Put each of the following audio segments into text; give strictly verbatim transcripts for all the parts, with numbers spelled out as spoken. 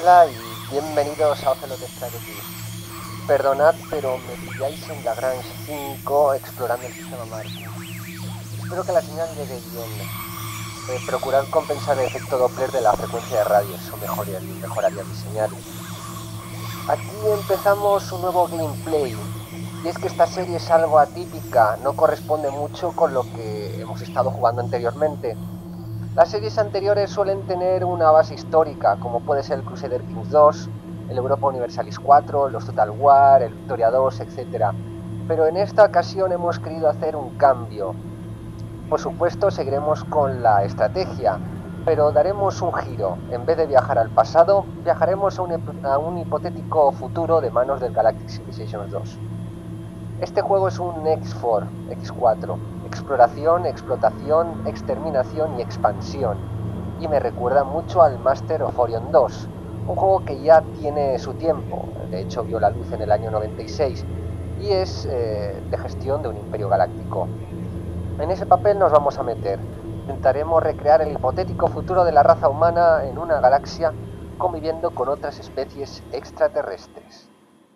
Hola y bienvenidos a Ocelot Strategy. Perdonad, pero me pilláis en Lagrange cinco explorando el sistema Marcus. Espero que la señal llegue bien. Eh, procurad compensar el efecto Doppler de la frecuencia de radio, eso mejoraría, mejoraría mi señal. Aquí empezamos un nuevo gameplay. Y es que esta serie es algo atípica, no corresponde mucho con lo que hemos estado jugando anteriormente. Las series anteriores suelen tener una base histórica, como puede ser el Crusader Kings dos, el Europa Universalis cuatro, los Total War, el Victoria dos, etcétera. Pero en esta ocasión hemos querido hacer un cambio. Por supuesto, seguiremos con la estrategia, pero daremos un giro. En vez de viajar al pasado, viajaremos a un, a un hipotético futuro de manos del Galactic Civilizations dos. Este juego es un X cuatro, X cuatro, exploración, explotación, exterminación y expansión, y me recuerda mucho al Master of Orion dos, un juego que ya tiene su tiempo, de hecho vio la luz en el año noventa y seis, y es eh, de gestión de un imperio galáctico. En ese papel nos vamos a meter, intentaremos recrear el hipotético futuro de la raza humana en una galaxia conviviendo con otras especies extraterrestres.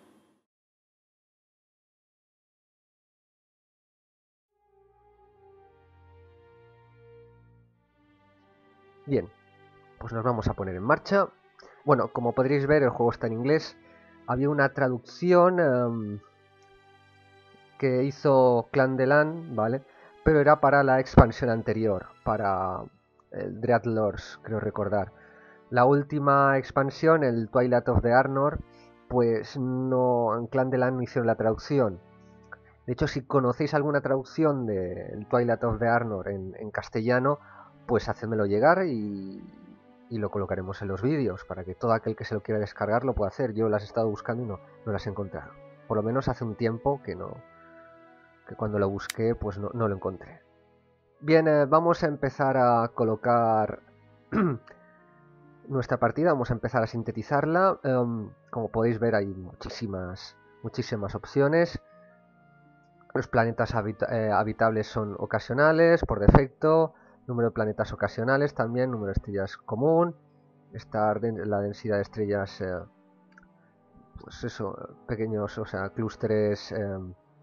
Bien, pues nos vamos a poner en marcha. Bueno, como podréis ver, el juego está en inglés. Había una traducción um, que hizo Clan de Lan, ¿vale? Pero era para la expansión anterior, para el Dreadlords, creo recordar. La última expansión, el Twilight of the Arnor, pues no, en Clan de Lan no hicieron la traducción. De hecho, si conocéis alguna traducción del Twilight of the Arnor en, en castellano, pues hacedmelo llegar y, y lo colocaremos en los vídeos para que todo aquel que se lo quiera descargar lo pueda hacer. Yo las he estado buscando y no, no las he encontrado. Por lo menos hace un tiempo que no, que cuando lo busqué pues no, no lo encontré. Bien, eh, vamos a empezar a colocar nuestra partida, vamos a empezar a sintetizarla. Um, como podéis ver hay muchísimas, muchísimas opciones. Los planetas habita eh, habitables son ocasionales, por defecto. Número de planetas ocasionales también, número de estrellas común. Estar de la densidad de estrellas, eh, pues eso, pequeños, o sea, clústeres, eh,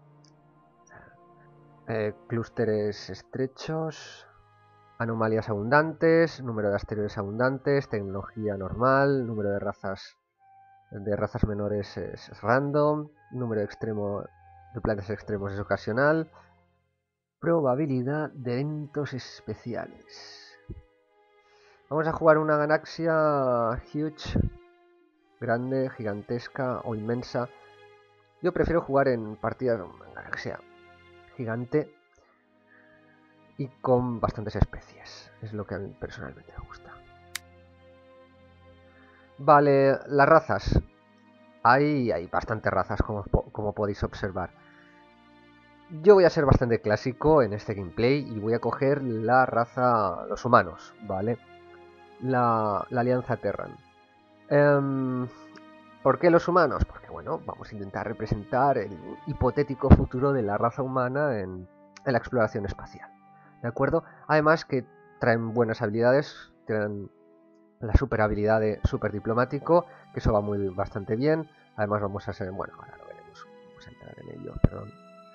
eh, clústeres estrechos. Anomalías abundantes, número de asteroides abundantes, tecnología normal, número de razas de razas menores es, es random, número extremo de planetas extremos es ocasional. Probabilidad de eventos especiales. Vamos a jugar una galaxia huge, grande, gigantesca o inmensa. Yo prefiero jugar en partidas de una galaxia gigante y con bastantes especies. Es lo que a mí personalmente me gusta. Vale, las razas. Hay, hay bastantes razas, como, como podéis observar. Yo voy a ser bastante clásico en este gameplay y voy a coger la raza, los humanos, ¿vale? La, la Alianza Terran. Um, ¿Por qué los humanos? Porque, bueno, vamos a intentar representar el hipotético futuro de la raza humana en, en la exploración espacial. ¿De acuerdo? Además que traen buenas habilidades, tienen la super habilidad de super diplomático, que eso va muy bastante bien. Además vamos a ser, bueno, ahora lo veremos, vamos a entrar en ello, perdón.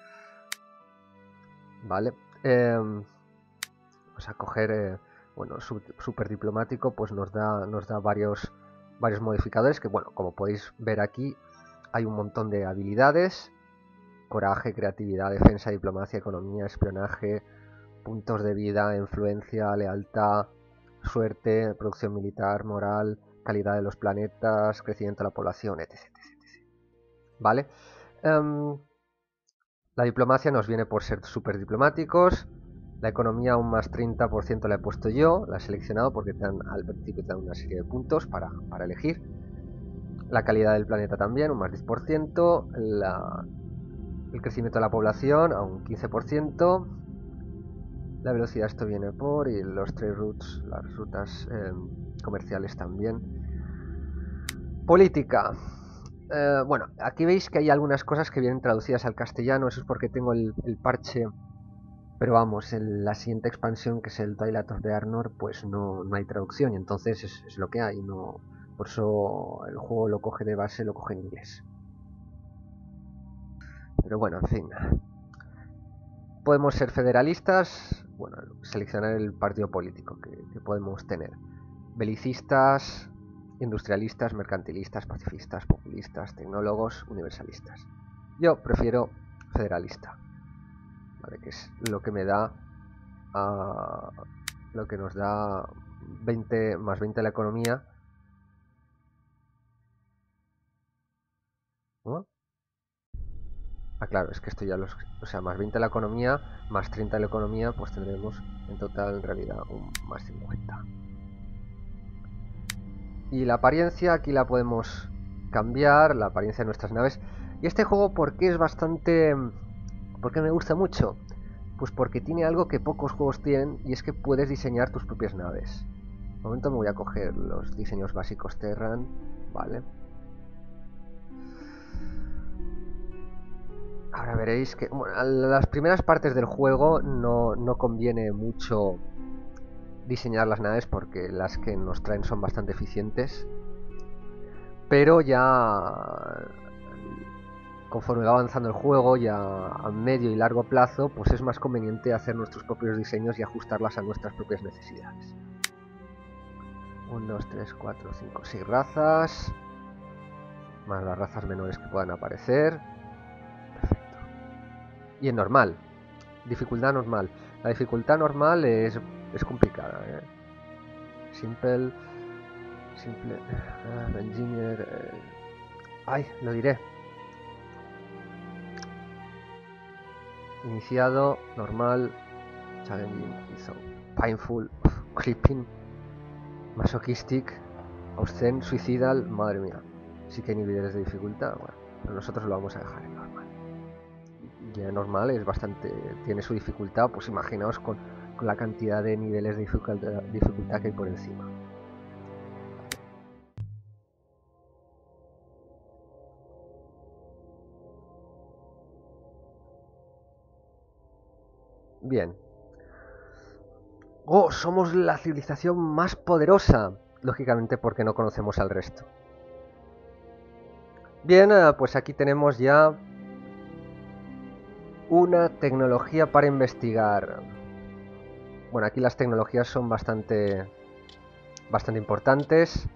Vale, eh, vamos a coger, eh, bueno, super diplomático, pues nos da, nos da varios, varios modificadores que, bueno, como podéis ver aquí, hay un montón de habilidades: coraje, creatividad, defensa, diplomacia, economía, espionaje, puntos de vida, influencia, lealtad, suerte, producción militar, moral, calidad de los planetas, crecimiento de la población, etc, etc, etcétera. ¿Vale? Um, la diplomacia nos viene por ser súper diplomáticos. La economía un más treinta por ciento la he puesto yo, la he seleccionado porque te dan, al principio te dan una serie de puntos para, para elegir. La calidad del planeta también, un más diez por ciento. La, el crecimiento de la población a un quince por ciento. La velocidad, esto viene por, y los trade routes, las rutas eh, comerciales también. Política. Eh, bueno, aquí veis que hay algunas cosas que vienen traducidas al castellano, eso es porque tengo el, el parche, pero vamos, en la siguiente expansión, que es el Twilight of the Arnor, pues no, no hay traducción, y entonces es, es lo que hay, no, Por eso el juego lo coge de base, lo coge en inglés. Pero bueno, en fin. Podemos ser federalistas, bueno, seleccionar el partido político que, que podemos tener. Belicistas, industrialistas, mercantilistas, pacifistas, populistas, tecnólogos, universalistas. Yo prefiero federalista, ¿vale? Que es lo que me da, uh, lo que nos da veinte más veinte a la economía. ¿No? Ah, claro, es que esto ya los... O sea, más veinte a la economía, más treinta a la economía, pues tendremos en total, en realidad, un más cincuenta. Y la apariencia, aquí la podemos cambiar, la apariencia de nuestras naves. Y este juego, ¿por qué es bastante... ¿Por qué me gusta mucho? Pues porque tiene algo que pocos juegos tienen, y es que puedes diseñar tus propias naves. De momento me voy a coger los diseños básicos Terran, ¿vale? Ahora veréis que bueno, las primeras partes del juego no, no conviene mucho diseñar las naves porque las que nos traen son bastante eficientes. Pero ya conforme va avanzando el juego, ya a medio y largo plazo, pues es más conveniente hacer nuestros propios diseños y ajustarlas a nuestras propias necesidades. uno, dos, tres, cuatro, cinco, seis razas. Más las razas menores que puedan aparecer. Y en normal, dificultad normal. La dificultad normal es, es complicada, ¿eh? Simple, simple, uh, engineer, eh, ay, lo diré. Iniciado, normal, challenging, so, painful, creeping, masochistic, obscene, suicidal, madre mía. Sí que hay niveles de dificultad, bueno, pero nosotros lo vamos a dejar en normal. Ya normal es bastante, tiene su dificultad, pues imaginaos con, con la cantidad de niveles de dificultad, dificultad que hay por encima. Bien. Oh, somos la civilización más poderosa, lógicamente porque no conocemos al resto. Bien, pues aquí tenemos ya una tecnología para investigar. Bueno, aquí las tecnologías son bastante, bastante importantes.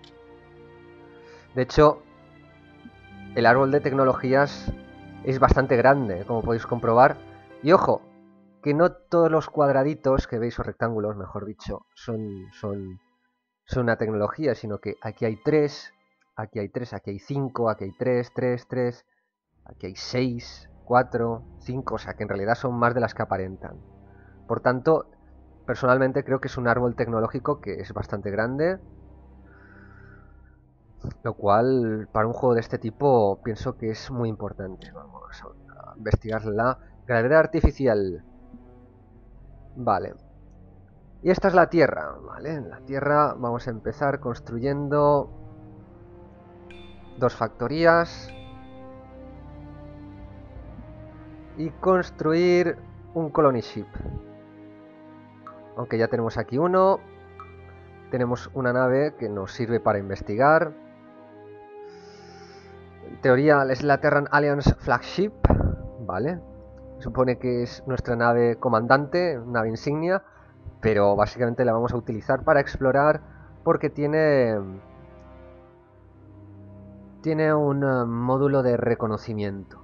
De hecho, el árbol de tecnologías es bastante grande, como podéis comprobar. Y ojo, que no todos los cuadraditos que veis, o rectángulos, mejor dicho, son, son, son una tecnología, sino que aquí hay tres, aquí hay tres, aquí hay cinco, aquí hay tres, tres, tres, aquí hay seis, cuatro, cinco, o sea que en realidad son más de las que aparentan. Por tanto, personalmente creo que es un árbol tecnológico que es bastante grande, lo cual para un juego de este tipo pienso que es muy importante. Vamos a investigar la gravedad artificial. Vale. Y esta es la Tierra, ¿vale? En la Tierra vamos a empezar construyendo dos factorías y construir un colony ship. Aunque ya tenemos aquí uno, tenemos una nave que nos sirve para investigar. En teoría es la Terran Alliance Flagship, ¿vale? Supone que es nuestra nave comandante, nave insignia, pero básicamente la vamos a utilizar para explorar porque tiene tiene un uh, módulo de reconocimiento.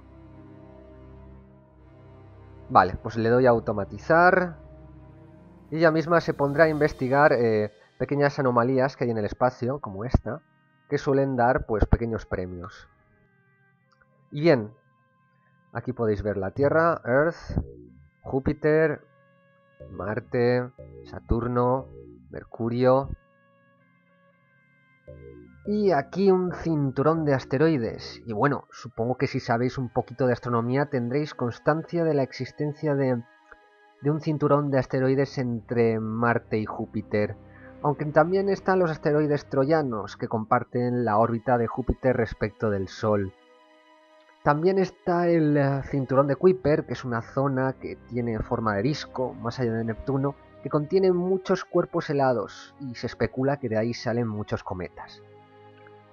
Vale, pues le doy a automatizar y ella misma se pondrá a investigar eh, pequeñas anomalías que hay en el espacio, como esta, que suelen dar pues pequeños premios. Y bien, aquí podéis ver la Tierra, Earth, Júpiter, Marte, Saturno, Mercurio. Y aquí un cinturón de asteroides. Y bueno, supongo que si sabéis un poquito de astronomía tendréis constancia de la existencia de, de un cinturón de asteroides entre Marte y Júpiter. Aunque también están los asteroides troyanos que comparten la órbita de Júpiter respecto del Sol. También está el cinturón de Kuiper, que es una zona que tiene forma de disco, más allá de Neptuno, que contiene muchos cuerpos helados y se especula que de ahí salen muchos cometas.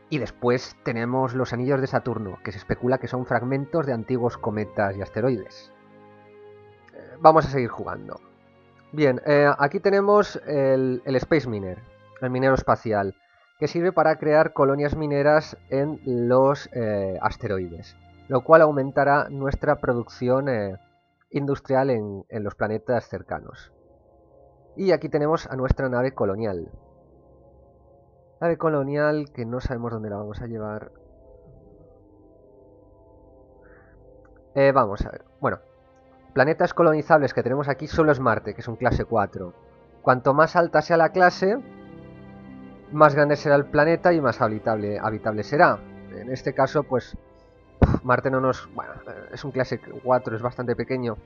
Y después tenemos los anillos de Saturno, que se especula que son fragmentos de antiguos cometas y asteroides. Eh, vamos a seguir jugando. Bien, eh, aquí tenemos el, el Space Miner, el minero espacial, que sirve para crear colonias mineras en los eh, asteroides, lo cual aumentará nuestra producción eh, industrial en, en los planetas cercanos. Y aquí tenemos a nuestra nave colonial. Nave colonial que no sabemos dónde la vamos a llevar. Eh, vamos a ver. Bueno, planetas colonizables que tenemos aquí solo es Marte, que es un clase cuatro. Cuanto más alta sea la clase, más grande será el planeta y más habitable, habitable será. En este caso, pues, Marte no nos... Bueno, es un clase cuatro, es bastante pequeño.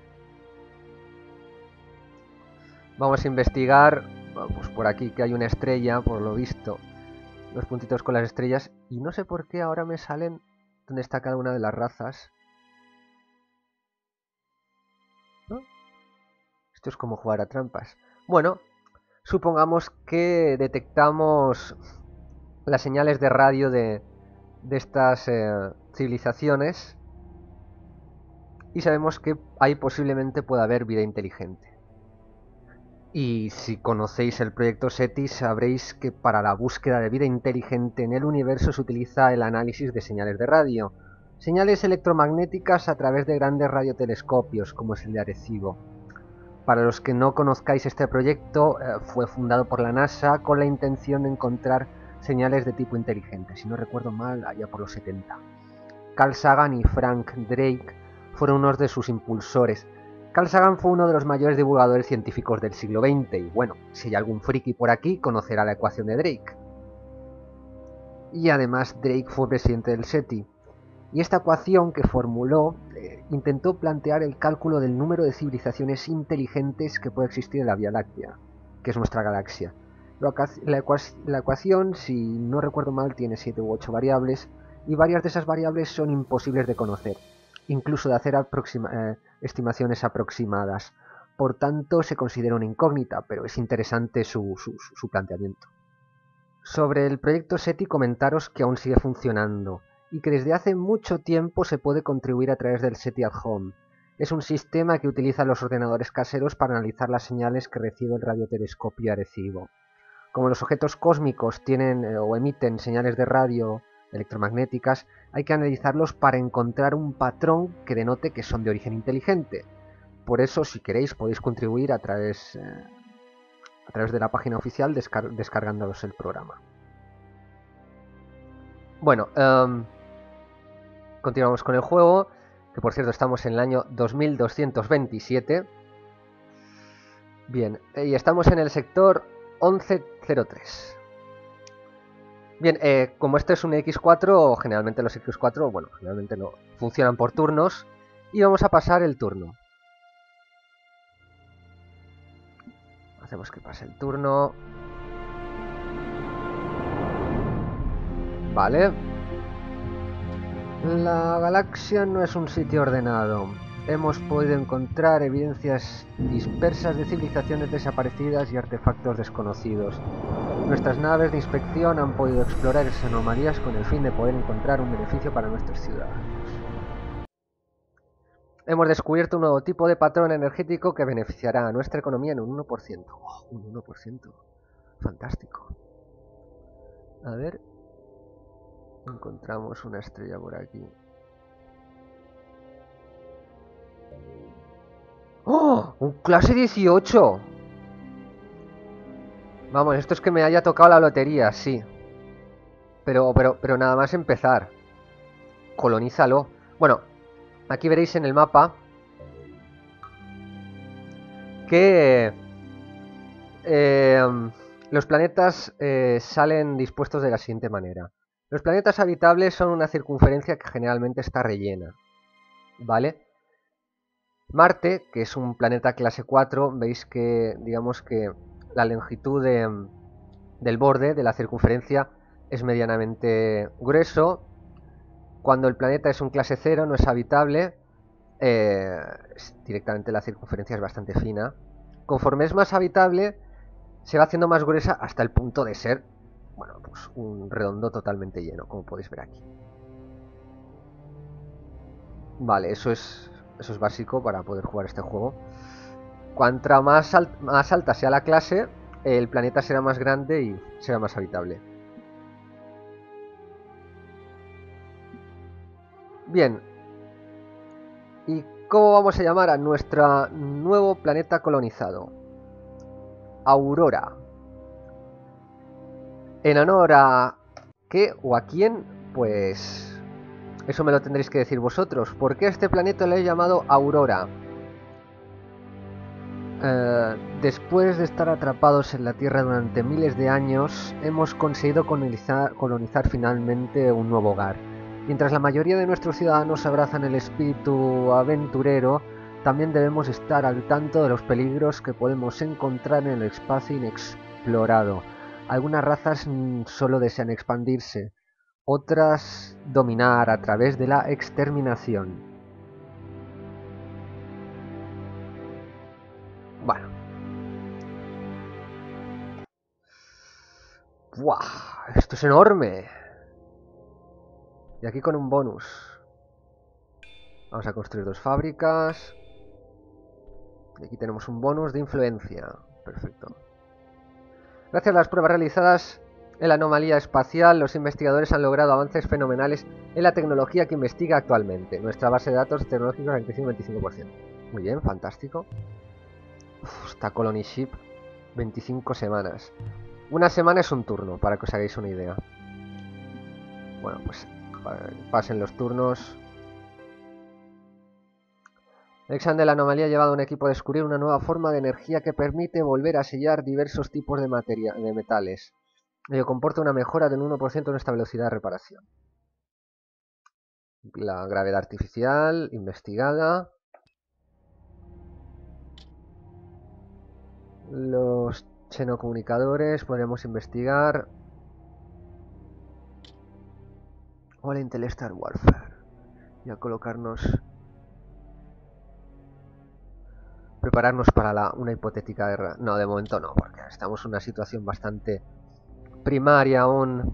Vamos a investigar, pues por aquí que hay una estrella, por lo visto. Los puntitos con las estrellas. Y no sé por qué ahora me salen donde está cada una de las razas. ¿No? Esto es como jugar a trampas. Bueno, supongamos que detectamos las señales de radio de, de estas eh, civilizaciones y sabemos que ahí posiblemente pueda haber vida inteligente. Y si conocéis el proyecto SETI sabréis que para la búsqueda de vida inteligente en el universo se utiliza el análisis de señales de radio, señales electromagnéticas a través de grandes radiotelescopios como es el de Arecibo. Para los que no conozcáis este proyecto, eh, fue fundado por la NASA con la intención de encontrar señales de tipo inteligente, si no recuerdo mal, allá por los setenta. Carl Sagan y Frank Drake fueron unos de sus impulsores. Carl Sagan fue uno de los mayores divulgadores científicos del siglo veinte y bueno, si hay algún friki por aquí conocerá la ecuación de Drake. Y además Drake fue presidente del SETI. Y esta ecuación que formuló eh, intentó plantear el cálculo del número de civilizaciones inteligentes que puede existir en la Vía Láctea, que es nuestra galaxia. La, la ecuación, si no recuerdo mal, tiene siete u ocho variables y varias de esas variables son imposibles de conocer, incluso de hacer aproxima, eh, estimaciones aproximadas. Por tanto, se considera una incógnita, pero es interesante su, su, su planteamiento. Sobre el proyecto SETI comentaros que aún sigue funcionando y que desde hace mucho tiempo se puede contribuir a través del SETI at Home. Es un sistema que utiliza los ordenadores caseros para analizar las señales que recibe el radiotelescopio Arecibo. Como los objetos cósmicos tienen eh, o emiten señales de radio electromagnéticas, hay que analizarlos para encontrar un patrón que denote que son de origen inteligente. Por eso, si queréis, podéis contribuir a través, eh, a través de la página oficial descar descargándolos el programa. Bueno, um, continuamos con el juego, que por cierto estamos en el año dos mil doscientos veintisiete. Bien, y estamos en el sector once cero tres. Bien, eh, como este es un equis cuatro, generalmente los equis cuatro, bueno, generalmente no, funcionan por turnos, y vamos a pasar el turno. Hacemos que pase el turno. Vale. La galaxia no es un sitio ordenado. Hemos podido encontrar evidencias dispersas de civilizaciones desaparecidas y artefactos desconocidos. Nuestras naves de inspección han podido explorar esas anomalías con el fin de poder encontrar un beneficio para nuestros ciudadanos. Hemos descubierto un nuevo tipo de patrón energético que beneficiará a nuestra economía en un uno por ciento. Oh, un uno por ciento. Fantástico. A ver. Encontramos una estrella por aquí. ¡Oh! ¡Un clase dieciocho! Vamos, esto es que me haya tocado la lotería, sí. Pero, pero, pero nada más empezar. Colonízalo. Bueno, aquí veréis en el mapa que eh, los planetas eh, salen dispuestos de la siguiente manera. Los planetas habitables son una circunferencia que generalmente está rellena, ¿vale? Marte, que es un planeta clase cuatro, veis que, digamos que la longitud de, del borde de la circunferencia es medianamente grueso. Cuando el planeta es un clase cero, no es habitable, eh, directamente la circunferencia es bastante fina. Conforme es más habitable, se va haciendo más gruesa hasta el punto de ser bueno, pues un redondo totalmente lleno, como podéis ver aquí. Vale, eso es, eso es básico para poder jugar este juego. Cuanto más, al, más alta sea la clase, el planeta será más grande y será más habitable. Bien. ¿Y cómo vamos a llamar a nuestro nuevo planeta colonizado? Aurora. ¿En honor a qué o a quién? Pues eso me lo tendréis que decir vosotros. ¿Por qué a este planeta le he llamado Aurora? Eh, después de estar atrapados en la Tierra durante miles de años, hemos conseguido colonizar, colonizar finalmente un nuevo hogar. Mientras la mayoría de nuestros ciudadanos abrazan el espíritu aventurero, también debemos estar al tanto de los peligros que podemos encontrar en el espacio inexplorado. Algunas razas solo desean expandirse, otras dominar a través de la exterminación. Bueno. ¡Buah! ¡Esto es enorme! Y aquí con un bonus. Vamos a construir dos fábricas. Y aquí tenemos un bonus de influencia. Perfecto. Gracias a las pruebas realizadas en la anomalía espacial, los investigadores han logrado avances fenomenales en la tecnología que investiga actualmente. Nuestra base de datos tecnológica ha crecido un veinticinco por ciento. Muy bien, fantástico. Uf, esta Colony Ship, veinticinco semanas. Una semana es un turno, para que os hagáis una idea. Bueno, pues pasen los turnos. El examen de la anomalía ha llevado a un equipo a descubrir una nueva forma de energía que permite volver a sellar diversos tipos de, materia, de metales. Ello comporta una mejora del uno por ciento en nuestra velocidad de reparación. La gravedad artificial investigada. Los xenocomunicadores podremos investigar. O el Interstellar Warfare. Y a colocarnos... Prepararnos para la, una hipotética guerra. No, de momento no, porque estamos en una situación bastante primaria aún.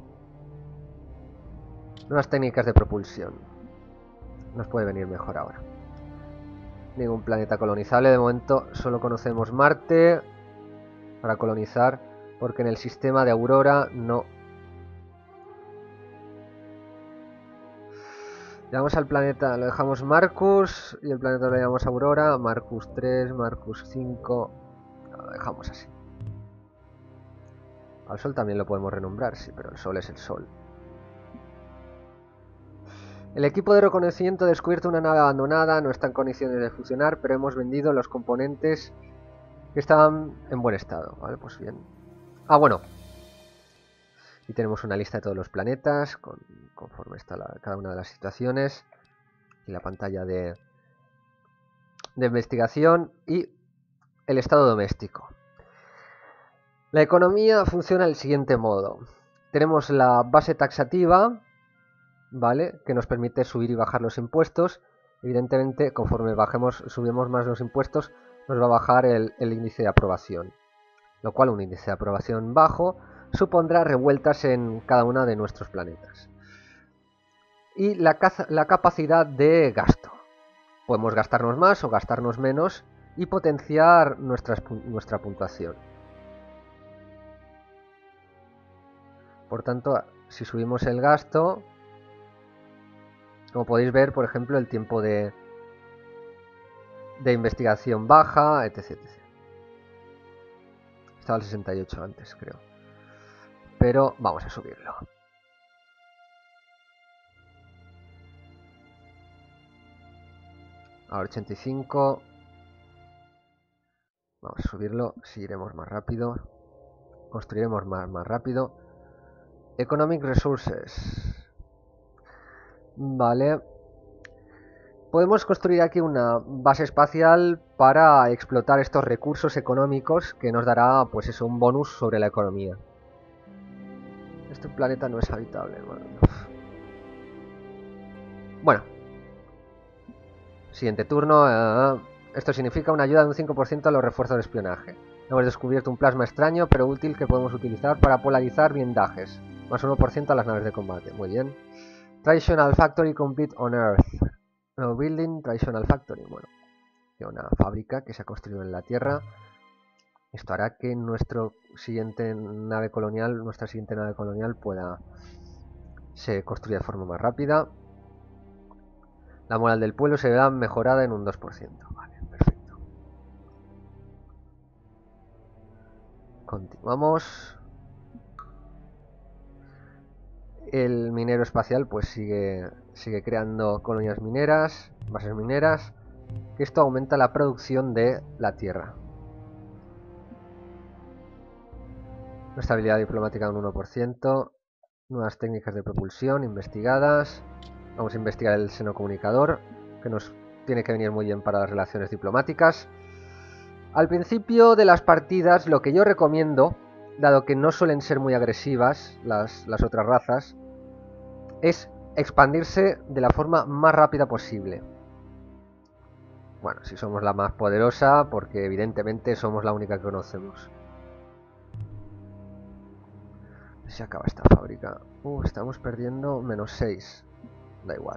Nuevas técnicas de propulsión. Nos puede venir mejor ahora. Ningún planeta colonizable. De momento solo conocemos Marte para colonizar, porque en el sistema de Aurora no. Llamamos al planeta, lo dejamos Marcus y el planeta lo llamamos Aurora. Marcus tres, Marcus cinco. Lo dejamos así. Al Sol también lo podemos renombrar, sí, pero el Sol es el Sol. El equipo de reconocimiento ha descubierto una nave abandonada, no está en condiciones de funcionar, pero hemos vendido los componentes que estaban en buen estado. Vale, pues bien. Ah, bueno. Y tenemos una lista de todos los planetas, con, conforme está la, cada una de las situaciones. Y la pantalla de, de investigación y el estado doméstico. La economía funciona del siguiente modo. Tenemos la base taxativa, ¿vale? Que nos permite subir y bajar los impuestos. Evidentemente, conforme bajemos, subimos más los impuestos, nos va a bajar el, el índice de aprobación. Lo cual, un índice de aprobación bajo supondrá revueltas en cada uno de nuestros planetas. Y la, la capacidad de gasto. Podemos gastarnos más o gastarnos menos y potenciar nuestras, nuestra puntuación. Por tanto, si subimos el gasto, como podéis ver, por ejemplo, el tiempo de, de investigación baja, etc, etcétera. Estaba al sesenta y ocho antes, creo. Pero vamos a subirlo. Ahora ochenta y cinco. Vamos a subirlo, seguiremos más rápido. Construiremos más, más rápido. Economic Resources. Vale. Podemos construir aquí una base espacial para explotar estos recursos económicos que nos dará, pues eso, un bonus sobre la economía. Este planeta no es habitable, bueno. Bueno. Siguiente turno. Uh, Esto significa una ayuda de un cinco por ciento a los refuerzos de espionaje. Hemos descubierto un plasma extraño pero útil que podemos utilizar para polarizar blindajes. Más uno por ciento a las naves de combate. Muy bien. Traditional Factory Complete on Earth. No building, Traditional Factory. Bueno, una fábrica que se ha construido en la Tierra. Esto hará que nuestro siguiente nave colonial, nuestra siguiente nave colonial pueda se construya de forma más rápida. La moral del pueblo se verá mejorada en un dos por ciento. Vale, perfecto. Continuamos. El minero espacial pues sigue, sigue creando colonias mineras, bases mineras, que esto aumenta la producción de la Tierra. Nuestra habilidad diplomática un uno por ciento. Nuevas técnicas de propulsión investigadas. Vamos a investigar el seno comunicador, que nos tiene que venir muy bien para las relaciones diplomáticas. Al principio de las partidas, lo que yo recomiendo, dado que no suelen ser muy agresivas las, las otras razas, es expandirse de la forma más rápida posible. Bueno, si somos la más poderosa, porque evidentemente somos la única que conocemos. Se acaba esta fábrica. Uh, estamos perdiendo menos seis. Da igual.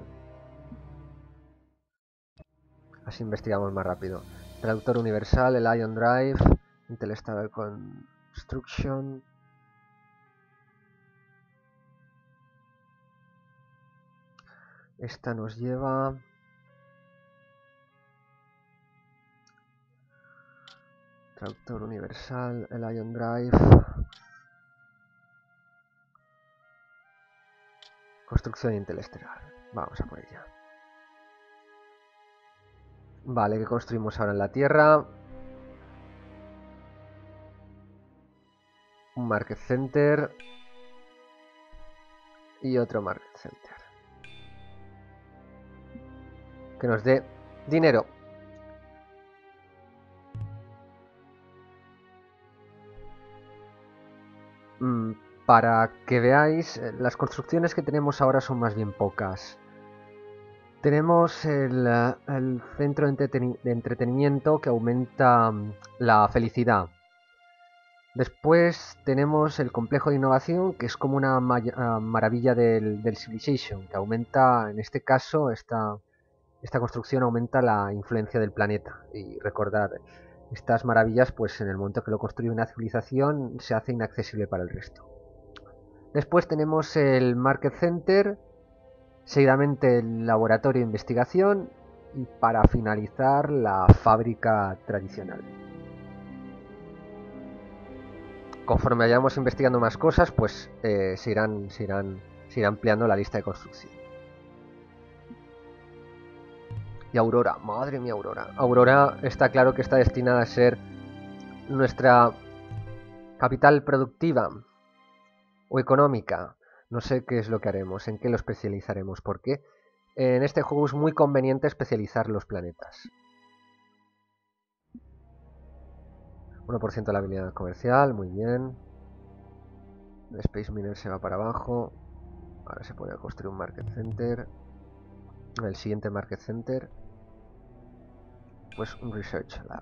Así investigamos más rápido. Traductor universal, el Ion Drive, Intel Stable Construction. Esta nos lleva... Traductor universal, el Ion Drive. Construcción interestelar. Vamos a por ella. Vale, ¿qué construimos ahora en la Tierra? Un Market Center. Y otro Market Center. Que nos dé dinero. Mm, para que veáis, las construcciones que tenemos ahora son más bien pocas. Tenemos el, el centro de, entreteni de entretenimiento que aumenta la felicidad. Después tenemos el complejo de innovación, que es como una ma maravilla del, del Civilization, que aumenta, en este caso, esta, esta construcción aumenta la influencia del planeta. Y recordad, estas maravillas, pues en el momento que lo construye una civilización, se hace inaccesible para el resto. Después tenemos el Market Center, seguidamente el laboratorio de investigación y para finalizar la fábrica tradicional. Conforme vayamos investigando más cosas, pues eh, se, irán, se, irán, se irá ampliando la lista de construcción. Y Aurora, madre mía Aurora. Aurora está claro que está destinada a ser nuestra capital productiva o económica. No sé qué es lo que haremos, en qué lo especializaremos, porque en este juego es muy conveniente especializar los planetas. uno por ciento de la habilidad comercial, muy bien. El Space Miner se va para abajo. Ahora se pone a construir un Market Center. El siguiente Market Center, pues un Research Lab.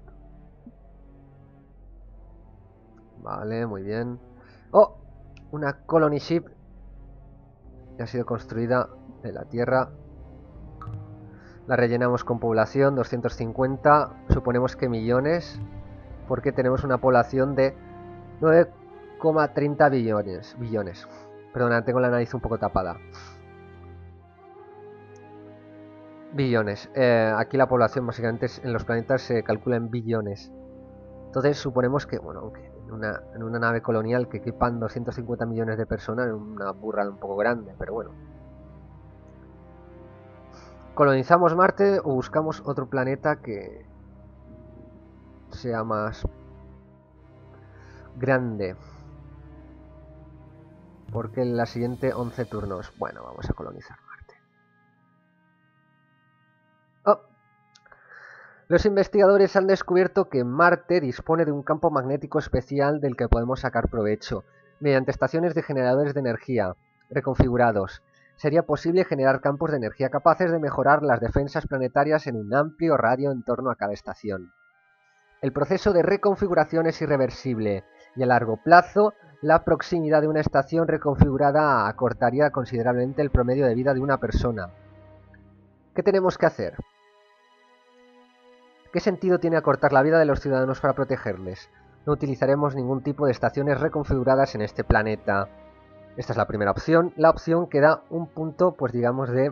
Vale, muy bien. ¡Oh! Una Colony Ship que ha sido construida en la Tierra. La rellenamos con población, doscientos cincuenta, suponemos que millones, porque tenemos una población de nueve coma treinta billones. billones. Perdona, tengo la nariz un poco tapada. Billones. Eh, aquí la población básicamente en los planetas se calcula en billones. Entonces suponemos que, bueno, aunque en una, en una nave colonial que quepan doscientos cincuenta millones de personas, es una burrada un poco grande, pero bueno. ¿Colonizamos Marte o buscamos otro planeta que sea más grande? Porque en la siguiente once turnos, bueno, vamos a colonizar Marte. Oh. Los investigadores han descubierto que Marte dispone de un campo magnético especial del que podemos sacar provecho, mediante estaciones de generadores de energía reconfigurados. sería posible generar campos de energía capaces de mejorar las defensas planetarias en un amplio radio en torno a cada estación. El proceso de reconfiguración es irreversible y a largo plazo la proximidad de una estación reconfigurada acortaría considerablemente el promedio de vida de una persona. ¿Qué tenemos que hacer? ¿Qué sentido tiene acortar la vida de los ciudadanos para protegerles? No utilizaremos ningún tipo de estaciones reconfiguradas en este planeta. Esta es la primera opción, la opción que da un punto, pues digamos, de,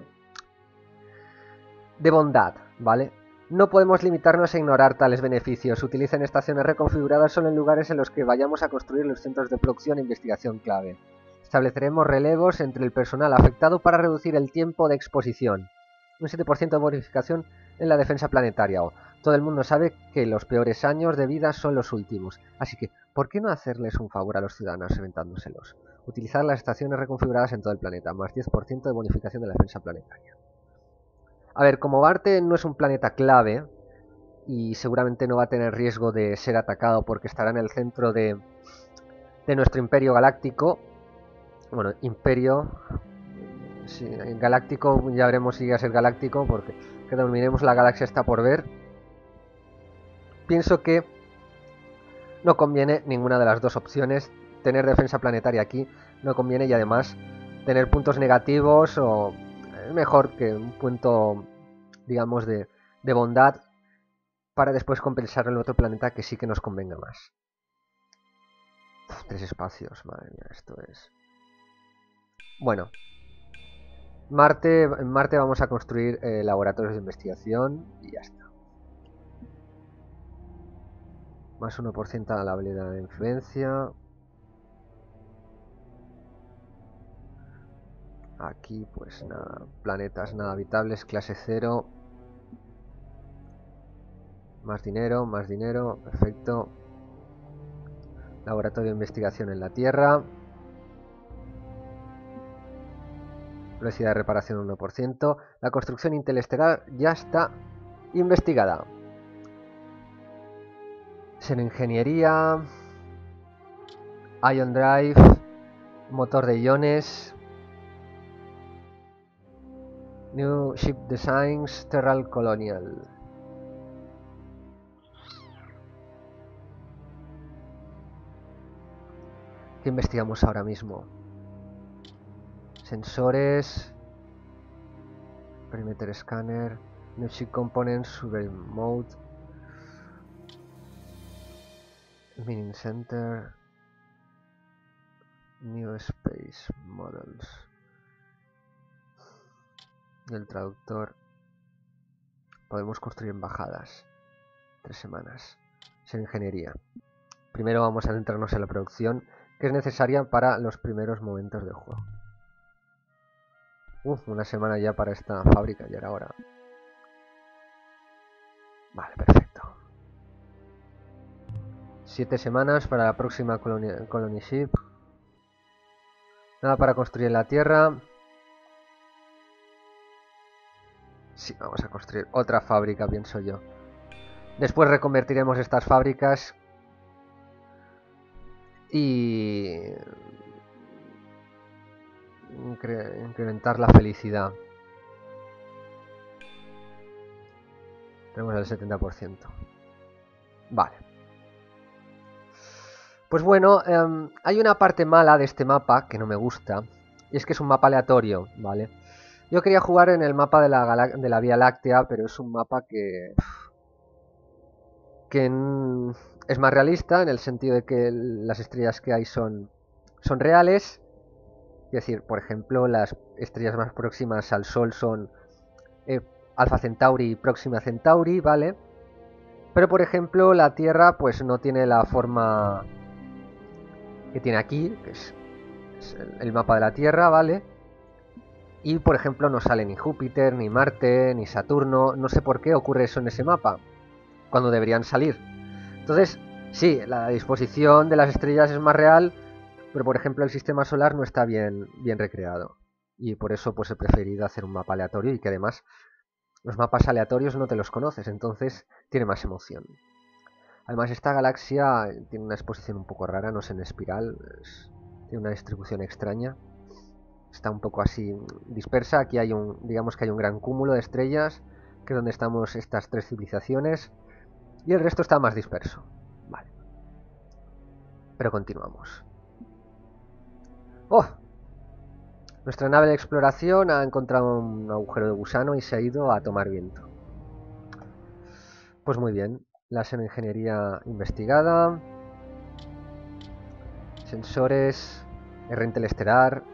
de bondad, ¿vale? No podemos limitarnos a ignorar tales beneficios. Utilicen estaciones reconfiguradas solo en lugares en los que vayamos a construir los centros de producción e investigación clave. Estableceremos relevos entre el personal afectado para reducir el tiempo de exposición. Un siete por ciento de bonificación en la defensa planetaria. Todo el mundo sabe que los peores años de vida son los últimos. Así que, ¿por qué no hacerles un favor a los ciudadanos inventándoselos? Utilizar las estaciones reconfiguradas en todo el planeta, más diez por ciento de bonificación de la defensa planetaria. A ver, como Marte no es un planeta clave y seguramente no va a tener riesgo de ser atacado porque estará en el centro de, de nuestro imperio galáctico. Bueno, imperio... Sí, galáctico, ya veremos si llega a ser galáctico porque que dominemos la galaxia está por ver. Pienso que no conviene ninguna de las dos opciones. Tener defensa planetaria aquí no conviene y además tener puntos negativos o es mejor que un punto, digamos, de, de bondad para después compensar en otro planeta que sí que nos convenga más. Uf, tres espacios, madre mía, esto es... Bueno, Marte, en Marte vamos a construir eh, laboratorios de investigación y ya está. Más uno por ciento a la habilidad de influencia. Aquí pues nada, planetas nada habitables, clase cero. Más dinero, más dinero, perfecto. Laboratorio de investigación en la Tierra. Velocidad de reparación uno por ciento. La construcción interestelar ya está investigada. Ingeniería. Ion Drive. Motor de iones. New Ship Designs. Terral Colonial. ¿Qué investigamos ahora mismo? Sensores, Perimeter Scanner, New Chip Components, Super Mode, Mining Center, New Space Models. Y el traductor. Podemos construir embajadas. Tres semanas. Ser ingeniería. Primero vamos a centrarnos en la producción, que es necesaria para los primeros momentos del juego. Uf, una semana ya para esta fábrica, ya era hora. Vale, perfecto. Siete semanas para la próxima colony, colony ship. Nada para construir en la Tierra. Sí, vamos a construir otra fábrica, pienso yo. Después reconvertiremos estas fábricas y incrementar la felicidad. Tenemos el setenta por ciento. Vale. Pues bueno, eh, hay una parte mala de este mapa que no me gusta. Y es que es un mapa aleatorio, ¿vale? Yo quería jugar en el mapa de la, de la Vía Láctea, pero es un mapa que... que es más realista en el sentido de que las estrellas que hay son, son reales. Es decir, por ejemplo, las estrellas más próximas al Sol son eh, Alpha Centauri y Próxima Centauri, ¿vale? Pero por ejemplo, la Tierra pues no tiene la forma que tiene aquí, que es, es el, el mapa de la Tierra, ¿vale? Y por ejemplo no sale ni Júpiter, ni Marte, ni Saturno. No sé por qué ocurre eso en ese mapa, cuando deberían salir. Entonces, sí, la disposición de las estrellas es más real, pero por ejemplo el sistema solar no está bien, bien recreado. Y por eso pues he preferido hacer un mapa aleatorio y que además los mapas aleatorios no te los conoces, entonces tiene más emoción. Además esta galaxia tiene una exposición un poco rara, no es en espiral, es, tiene una distribución extraña. está un poco así dispersa. Aquí hay un, digamos que hay un gran cúmulo de estrellas, que es donde estamos estas tres civilizaciones, y el resto está más disperso. Vale. Pero continuamos. ¡Oh! Nuestra nave de exploración ha encontrado un agujero de gusano y se ha ido a tomar viento. Pues muy bien. La ingeniería investigada. Sensores. R interestelar.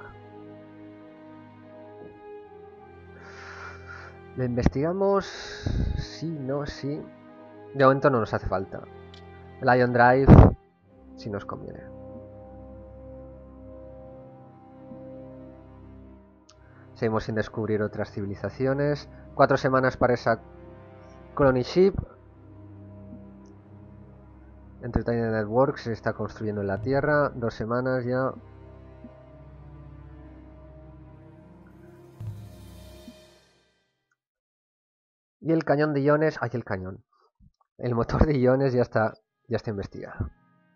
¿Lo investigamos? Sí, no, sí. De momento no nos hace falta. El Ion Drive sí nos conviene. Seguimos sin descubrir otras civilizaciones. Cuatro semanas para esa Colony Ship. Entertainment Networks se está construyendo en la Tierra. Dos semanas ya. Y el cañón de iones. ¡Ay, el cañón! El motor de iones ya está, ya está investigado.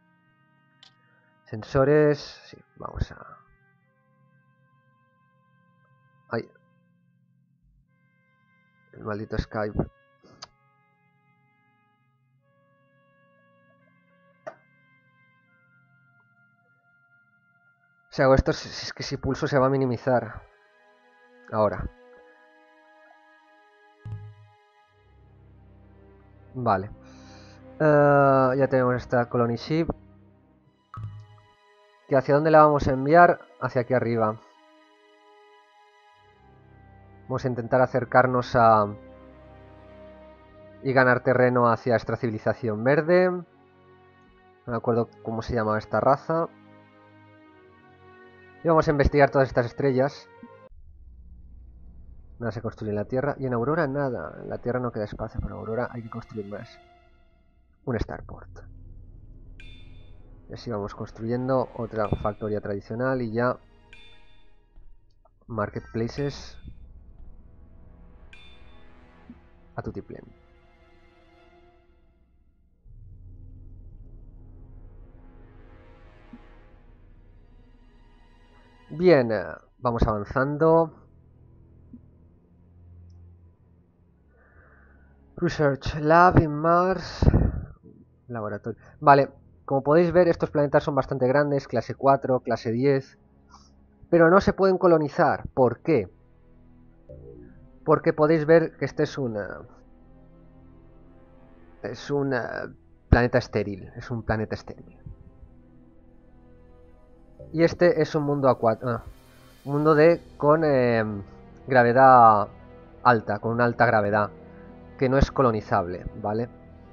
Sensores. Sí, vamos a. ¡Ay! El maldito Skype. Si hago esto, es que si pulso se va a minimizar. Ahora. Vale. Uh, ya tenemos esta Colony Ship. ¿Que hacia dónde la vamos a enviar? Hacia aquí arriba. Vamos a intentar acercarnos a... y ganar terreno hacia esta civilización verde. No me acuerdo cómo se llamaba esta raza. Y vamos a investigar todas estas estrellas. Nada se construye en la Tierra. Y en Aurora nada. En la Tierra no queda espacio, pero en Aurora hay que construir más. Un Starport. Y así vamos construyendo otra factoría tradicional y ya... Marketplaces. A tutiplén. Bien, eh, vamos avanzando. Research Lab in Mars. Laboratorio. Vale, como podéis ver, estos planetas son bastante grandes, clase cuatro, clase diez. Pero no se pueden colonizar. ¿Por qué? Porque podéis ver que este es un... Es un uh, planeta estéril. Es un planeta estéril. Y este es un mundo acuático. Ah, un mundo de con eh, gravedad alta, con una alta gravedad, que no es colonizable, ¿vale?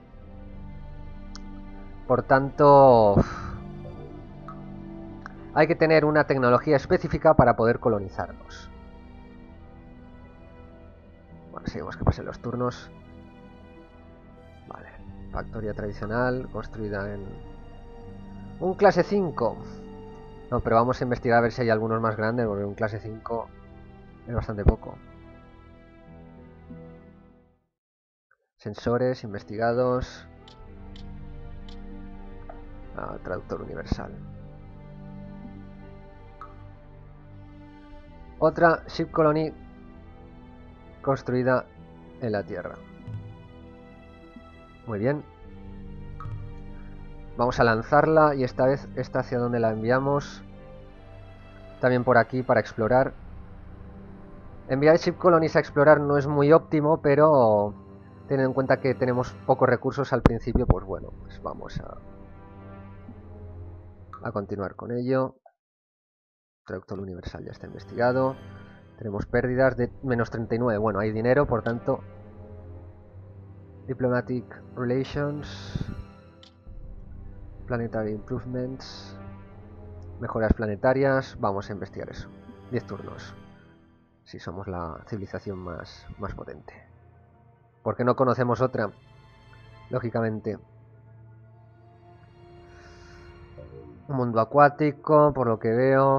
Por tanto, hay que tener una tecnología específica para poder colonizarlos. Bueno, seguimos que pasen los turnos. Vale, factoría tradicional, construida en un clase cinco. No, pero vamos a investigar a ver si hay algunos más grandes, porque un clase cinco es bastante poco. Sensores investigados. Ah, traductor universal. Otra ship colony construida en la Tierra. Muy bien. Vamos a lanzarla y esta vez esta hacia donde la enviamos. También por aquí para explorar. Enviar ship colonies a explorar no es muy óptimo, pero teniendo en cuenta que tenemos pocos recursos al principio, pues bueno, pues vamos a, a continuar con ello. Traductor universal ya está investigado. Tenemos pérdidas de menos treinta y nueve. Bueno, hay dinero, por tanto. Diplomatic Relations. Planetary Improvements. Mejoras planetarias. Vamos a investigar eso. diez turnos. Si somos la civilización más, más potente. Porque no conocemos otra. Lógicamente. Un mundo acuático, por lo que veo.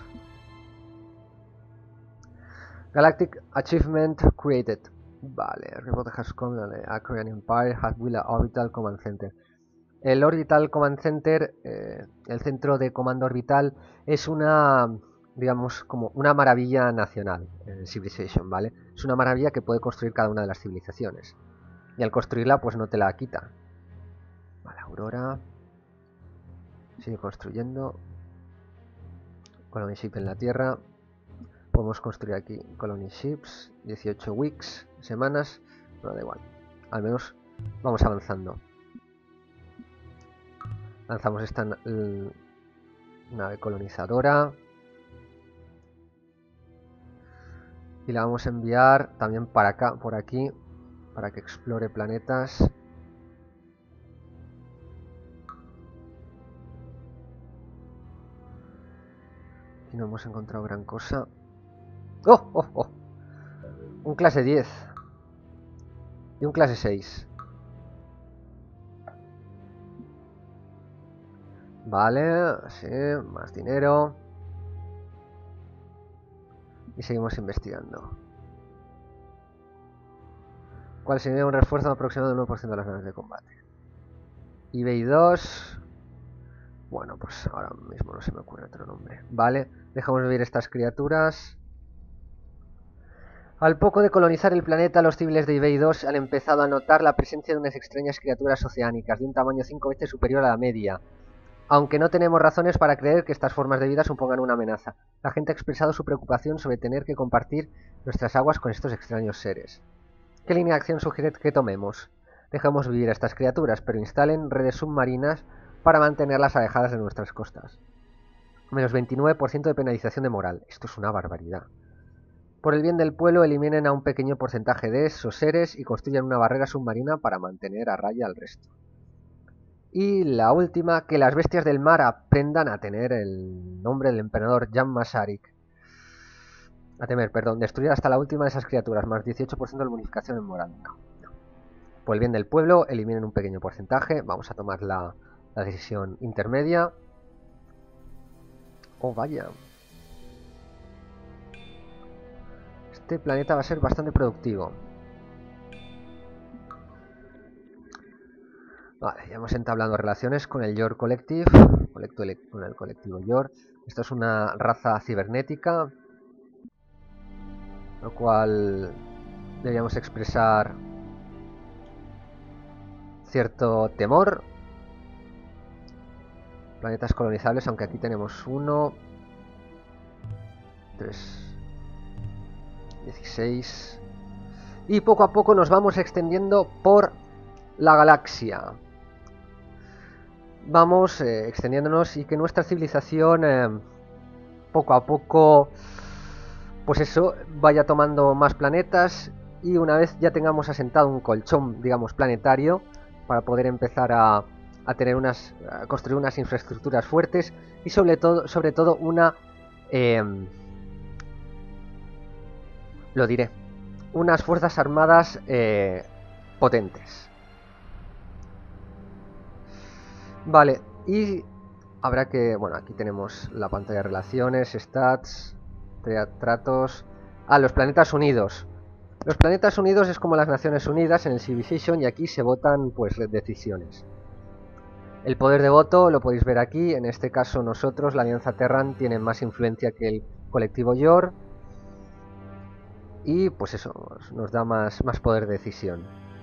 Galactic Achievement Created. Vale, report has come a Korean Empire has built an orbital command center. El Orbital Command Center, eh, el centro de comando orbital, es una digamos, como una maravilla nacional en Civilization, ¿vale? Es una maravilla que puede construir cada una de las civilizaciones. Y al construirla, pues no te la quita. Vale, Aurora. Sigue construyendo. Colony Ship en la Tierra. Podemos construir aquí Colony Ships. dieciocho weeks, semanas. Pero da igual. Al menos vamos avanzando. Lanzamos esta nave colonizadora. Y la vamos a enviar también para acá, por aquí, para que explore planetas. Aquí no hemos encontrado gran cosa. ¡Oh, oh, oh! Un clase diez. Y un clase seis. Vale, sí, más dinero. Y seguimos investigando. ¿Cuál sería un refuerzo aproximado del nueve por ciento de las naves de combate? eBay dos. Bueno, pues ahora mismo no se me ocurre otro nombre. Vale, dejamos de ver estas criaturas. Al poco de colonizar el planeta, los civiles de eBay dos han empezado a notar la presencia de unas extrañas criaturas oceánicas de un tamaño cinco veces superior a la media. Aunque no tenemos razones para creer que estas formas de vida supongan una amenaza. La gente ha expresado su preocupación sobre tener que compartir nuestras aguas con estos extraños seres. ¿Qué línea de acción sugiere que tomemos? Dejamos vivir a estas criaturas, pero instalen redes submarinas para mantenerlas alejadas de nuestras costas. Menos veintinueve por ciento de penalización de moral. Esto es una barbaridad. Por el bien del pueblo, eliminen a un pequeño porcentaje de esos seres y construyan una barrera submarina para mantener a raya al resto. Y la última, que las bestias del mar aprendan a tener el nombre del emperador Jan Masaryk. A temer, perdón, destruir hasta la última de esas criaturas, más dieciocho por ciento de bonificación en moral. No, no. Por el bien del pueblo, eliminen un pequeño porcentaje. Vamos a tomar la, la decisión intermedia. Oh, vaya. Este planeta va a ser bastante productivo. Vale, ya hemos entablado relaciones con el Yor Collective, con el colectivo Yor. Esto es una raza cibernética, lo cual deberíamos expresar cierto temor. Planetas colonizables, aunque aquí tenemos uno, tres, dieciséis. Y poco a poco nos vamos extendiendo por la galaxia. Vamos eh, extendiéndonos y que nuestra civilización eh, poco a poco, pues eso, vaya tomando más planetas y una vez ya tengamos asentado un colchón, digamos, planetario, para poder empezar a, a tener unas, a construir unas infraestructuras fuertes y sobre todo, sobre todo una, eh, lo diré, unas fuerzas armadas eh, potentes. Vale, y habrá que... Bueno, aquí tenemos la pantalla de relaciones, stats, tratos... Ah, los planetas unidos. Los planetas unidos es como las Naciones Unidas en el Civilization y aquí se votan, pues, decisiones. El poder de voto lo podéis ver aquí. En este caso nosotros, la Alianza Terran, tiene más influencia que el colectivo Yor. Y, pues eso, nos da más, más poder de decisión.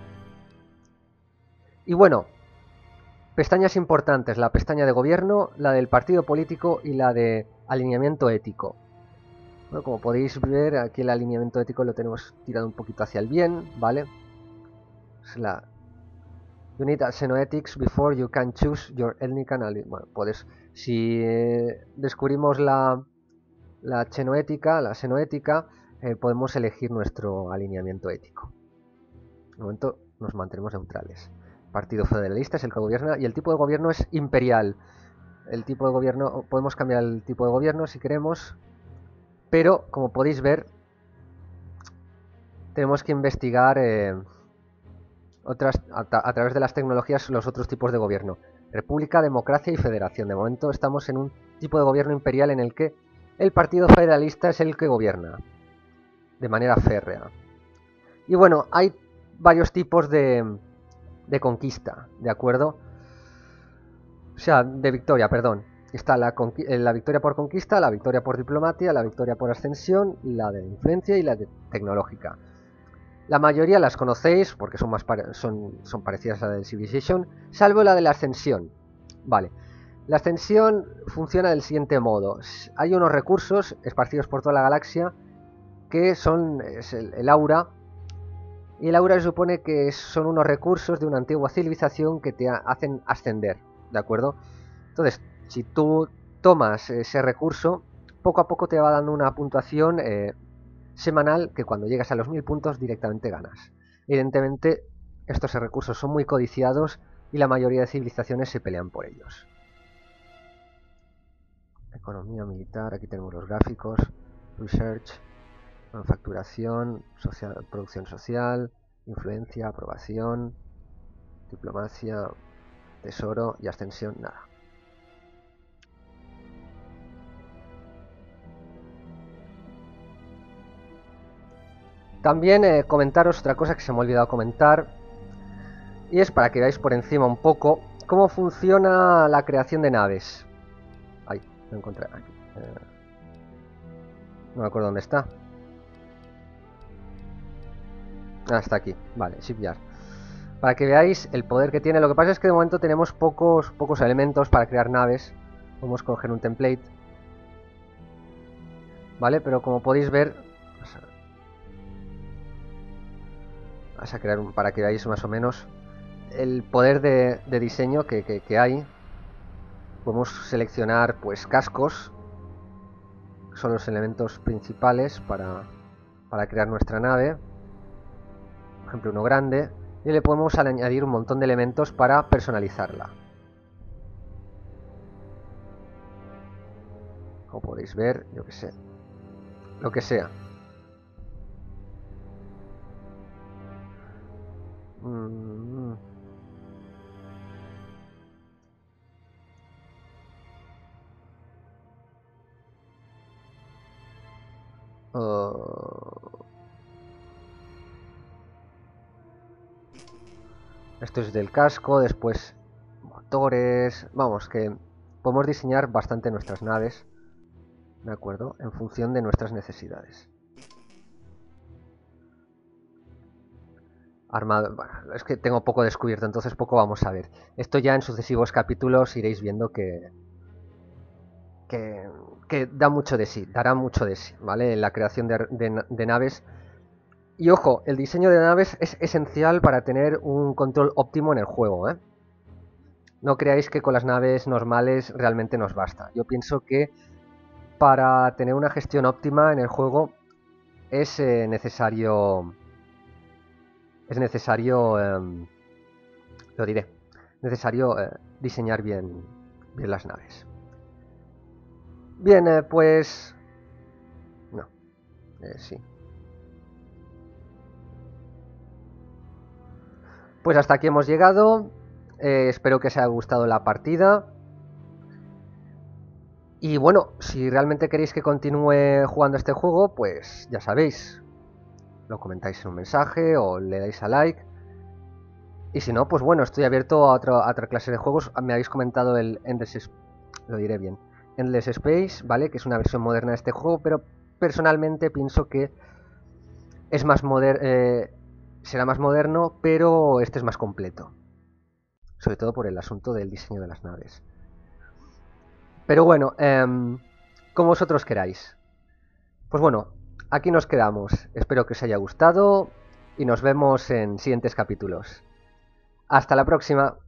Y bueno... Pestañas importantes, la pestaña de gobierno, la del partido político y la de alineamiento ético. Bueno, como podéis ver, aquí el alineamiento ético lo tenemos tirado un poquito hacia el bien, ¿vale? Es la... You need a xenoethics before you can choose your ethnic analysis. Bueno, puedes... Si eh, descubrimos la, la xenoética, la xenoética, eh, podemos elegir nuestro alineamiento ético. De momento nos mantenemos neutrales. Partido Federalista es el que gobierna y el tipo de gobierno es imperial. El tipo de gobierno, podemos cambiar el tipo de gobierno si queremos, pero como podéis ver, tenemos que investigar eh, otras a, a través de las tecnologías los otros tipos de gobierno. República, democracia y federación. De momento estamos en un tipo de gobierno imperial en el que el Partido Federalista es el que gobierna de manera férrea. Y bueno, hay varios tipos de... de conquista, ¿de acuerdo? O sea, de victoria, perdón. está la, la victoria por conquista, la victoria por diplomacia, la victoria por ascensión, la de influencia y la de tecnológica. La mayoría las conocéis porque son, más pare son, son parecidas a la de Civilization, salvo la de la ascensión. Vale, la ascensión funciona del siguiente modo. Hay unos recursos esparcidos por toda la galaxia que son es el, el aura. Y el aura se supone que son unos recursos de una antigua civilización que te hacen ascender, ¿de acuerdo? Entonces, si tú tomas ese recurso, poco a poco te va dando una puntuación eh, semanal que cuando llegas a los mil puntos directamente ganas. Evidentemente, estos recursos son muy codiciados y la mayoría de civilizaciones se pelean por ellos. Economía militar, aquí tenemos los gráficos, research, manufacturación, social, producción social, influencia, aprobación, diplomacia, tesoro y ascensión, nada. También eh, comentaros otra cosa que se me ha olvidado comentar, y es para que veáis por encima un poco cómo funciona la creación de naves. Ahí, lo encontré aquí. Eh, no me acuerdo dónde está. Ah, está aquí. Vale, shipyard. Para que veáis el poder que tiene. Lo que pasa es que de momento tenemos pocos, pocos elementos para crear naves. Podemos coger un template. Vale, pero como podéis ver... Vamos a crear un, para que veáis más o menos el poder de, de diseño que, que, que hay. Podemos seleccionar pues cascos. Son los elementos principales para, para crear nuestra nave. Por ejemplo, uno grande. Y le podemos añadir un montón de elementos para personalizarla. Como podéis ver, yo que sé. Lo que sea. Mm. Uh. Esto es del casco, después motores. Vamos, que podemos diseñar bastante nuestras naves, ¿de acuerdo? En función de nuestras necesidades. Armado, bueno, es que tengo poco descubierto, entonces poco vamos a ver. Esto ya en sucesivos capítulos iréis viendo que, que, que da mucho de sí, dará mucho de sí, ¿vale? En la creación de, de, de naves. Y ojo, el diseño de naves es esencial para tener un control óptimo en el juego, ¿eh? No creáis que con las naves normales realmente nos basta. Yo pienso que para tener una gestión óptima en el juego es eh, necesario... Es necesario... Eh, lo diré. Necesario eh, diseñar bien, bien las naves. Bien, eh, pues... No. Eh, sí. Pues hasta aquí hemos llegado. Eh, espero que os haya gustado la partida. Y bueno, si realmente queréis que continúe jugando este juego, pues ya sabéis. Lo comentáis en un mensaje o le dais a like. Y si no, pues bueno, estoy abierto a, otro, a otra clase de juegos. Me habéis comentado el Endless, lo diré bien, Endless Space, ¿vale? Que es una versión moderna de este juego, pero personalmente pienso que es más moder eh, será más moderno, pero este es más completo. Sobre todo por el asunto del diseño de las naves. Pero bueno, eh, como vosotros queráis. Pues bueno, aquí nos quedamos. Espero que os haya gustado y nos vemos en siguientes capítulos. Hasta la próxima.